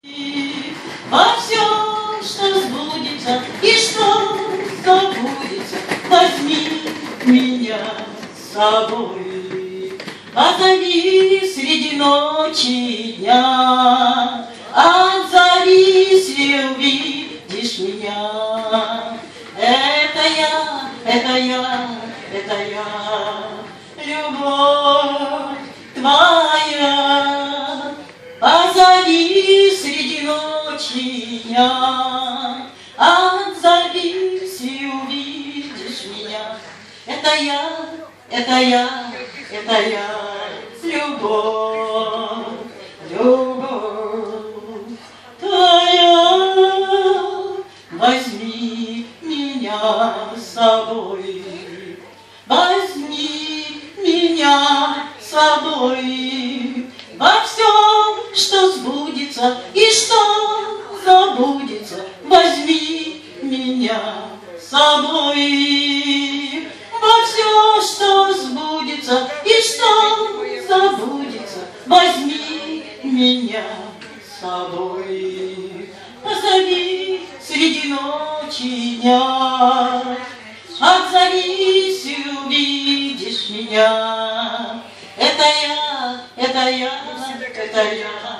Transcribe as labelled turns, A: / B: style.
A: Во всем, что сбудется и что забудется, возьми меня с собой. Позови среди ночи и дня, отзовись и увидишь меня. Это я, любовь твоя. Позови среди ночи и дня, отзовись и увидишь меня. Это я, любовь, любовь твоя. Возьми меня с собой, возьми меня с собой. Во всем, что сбудется и что забудется, возьми меня с собой. Во все, что сбудется и что забудется, возьми меня с собой. Позови среди ночи и дня, отзовись и увидишь меня. Это я,